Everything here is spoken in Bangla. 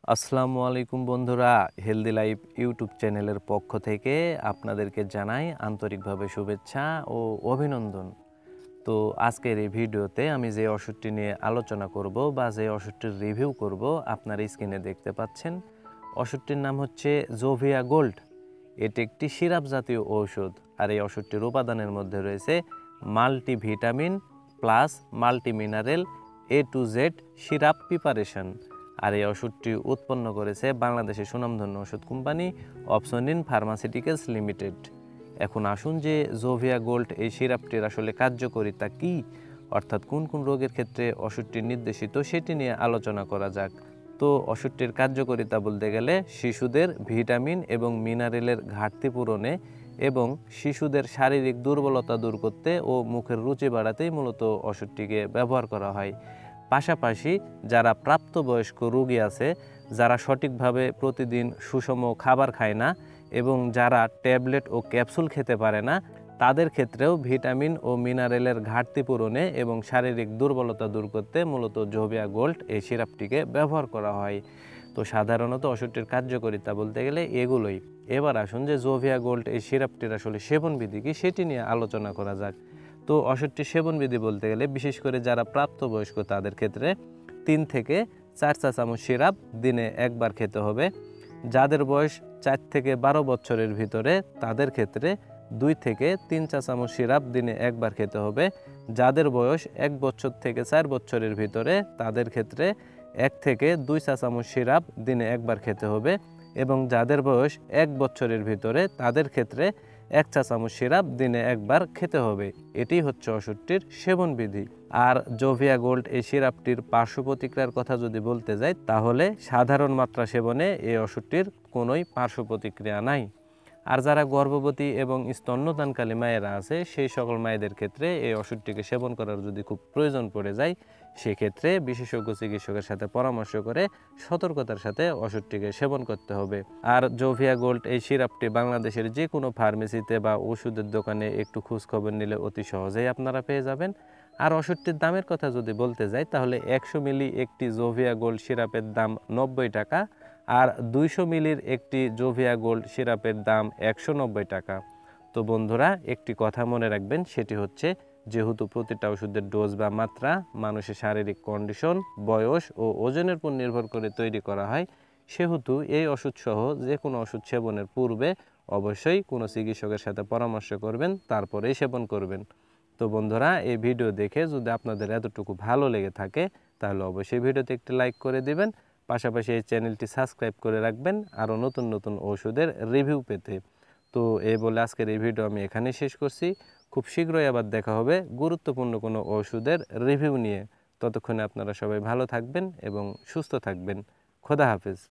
আসসালামু আলাইকুম বন্ধুরা, হেলদি লাইফ ইউটিউব চ্যানেলের পক্ষ থেকে আপনাদেরকে জানাই আন্তরিকভাবে শুভেচ্ছা ও অভিনন্দন। তো আজকের এই ভিডিওতে আমি যে ওষুধটি নিয়ে আলোচনা করব বা যে ওষুধটির রিভিউ করব আপনারা স্ক্রিনে দেখতে পাচ্ছেন। ওষুধটির নাম হচ্ছে জোভিয়া গোল্ড। এটি একটি সিরাপ জাতীয় ঔষধ, আর এই ওষুধটির উপাদানের মধ্যে রয়েছে multivitamin plus multimineral A to Z syrup preparation. আর এই ওষুধটি উৎপন্ন করেছে বাংলাদেশের সুনামধন্য ওষুধ কোম্পানি অপসনিন ফার্মাসিউটিক্যালস লিমিটেড। এখন আসুন যে জোভিয়া গোল্ড এই সিরাপটির আসলে কার্যকারিতা কী, অর্থাৎ কোন কোন রোগের ক্ষেত্রে ওষুধটি নির্দেশিত সেটি নিয়ে আলোচনা করা যাক। তো ওষুধটির কার্যকারিতা বলতে গেলে শিশুদের ভিটামিন এবং মিনারেলের ঘাটতি পূরণে এবং শিশুদের শারীরিক দুর্বলতা দূর করতে ও মুখের রুচি বাড়াতেই মূলত ওষুধটিকে ব্যবহার করা হয়। পাশাপাশি যারা প্রাপ্তবয়স্ক রোগী আছে, যারা সঠিকভাবে প্রতিদিন সুষম খাবার খায় না এবং যারা ট্যাবলেট ও ক্যাপসুল খেতে পারে না, তাদের ক্ষেত্রেও ভিটামিন ও মিনারেলের ঘাটতি পূরণে এবং শারীরিক দুর্বলতা দূর করতে মূলত জোভিয়া গোল্ড এই সিরাপটিকে ব্যবহার করা হয়। তো সাধারণত ওষুধটির কার্যকারিতা বলতে গেলে এগুলোই। এবার আসুন যে জোভিয়া গোল্ড এই সিরাপটির আসলে সেবনবিধি কী সেটি নিয়ে আলোচনা করা যাক। তো ওষুধটির সেবনবিধি বলতে গেলে বিশেষ করে যারা প্রাপ্তবয়স্ক তাদের ক্ষেত্রে 3 থেকে 4 চা চামচ সিরাপ দিনে একবার খেতে হবে। যাদের বয়স 4 থেকে 12 বছরের ভিতরে তাদের ক্ষেত্রে 2 থেকে 3 চা চামচ সিরাপ দিনে একবার খেতে হবে। যাদের বয়স 1 বছর থেকে 4 বছরের ভিতরে তাদের ক্ষেত্রে 1 থেকে 2 চা চামচ সিরাপ দিনে একবার খেতে হবে এবং যাদের বয়স 1 বছরের ভিতরে তাদের ক্ষেত্রে 1 চা চামচ সিরাপ দিনে একবার খেতে হবে। এটি হচ্ছে ওষুধটির সেবনবিধি। আর জোভিয়া গোল্ড এই সিরাপটির পার্শ্ব প্রতিক্রিয়ার কথা যদি বলতে যাই, তাহলে সাধারণ মাত্রা সেবনে এই ওষুধটির কোনোই পার্শ্ব প্রতিক্রিয়া নাই। আর যারা গর্ভবতী এবং স্তন্যদানকালী মায়েরা আছে, সেই সকল মায়েদের ক্ষেত্রে এই ওষুধটিকে সেবন করার যদি খুব প্রয়োজন পড়ে যায়, সেক্ষেত্রে বিশেষজ্ঞ চিকিৎসকের সাথে পরামর্শ করে সতর্কতার সাথে ওষুধটিকে সেবন করতে হবে। আর জোভিয়া গোল্ড এই সিরাপটি বাংলাদেশের যে কোনো ফার্মেসিতে বা ওষুধের দোকানে একটু খোঁজখবর নিলে অতি সহজেই আপনারা পেয়ে যাবেন। আর ওষুধটির দামের কথা যদি বলতে যাই, তাহলে 100 মিলি একটি জোভিয়া গোল্ড সিরাপের দাম 90 টাকা, আর 200 মিলির একটি জোভিয়া গোল্ড সিরাপের দাম 190 টাকা। তো বন্ধুরা, একটি কথা মনে রাখবেন, সেটি হচ্ছে যেহেতু প্রতিটা ওষুধের ডোজ বা মাত্রা মানুষের শারীরিক কন্ডিশন, বয়স ও ওজনের উপর নির্ভর করে তৈরি করা হয়, সেহেতু এই ওষুধসহ যে কোনো ওষুধ সেবনের পূর্বে অবশ্যই কোনো চিকিৎসকের সাথে পরামর্শ করবেন, তারপরেই সেবন করবেন। তো বন্ধুরা, এই ভিডিও দেখে যদি আপনাদের এতটুকু ভালো লেগে থাকে তাহলে অবশ্যই ভিডিওতে একটি লাইক করে দিবেন। পাশাপাশি এই চ্যানেলটি সাবস্ক্রাইব করে রাখবেন আরও নতুন নতুন ওষুধের রিভিউ পেতে। তো এই বলে আজকের এই ভিডিও আমি এখানেই শেষ করছি। খুব শীঘ্রই আবার দেখা হবে গুরুত্বপূর্ণ কোনো ওষুধের রিভিউ নিয়ে। ততক্ষণে আপনারা সবাই ভালো থাকবেন এবং সুস্থ থাকবেন। খোদা হাফেজ।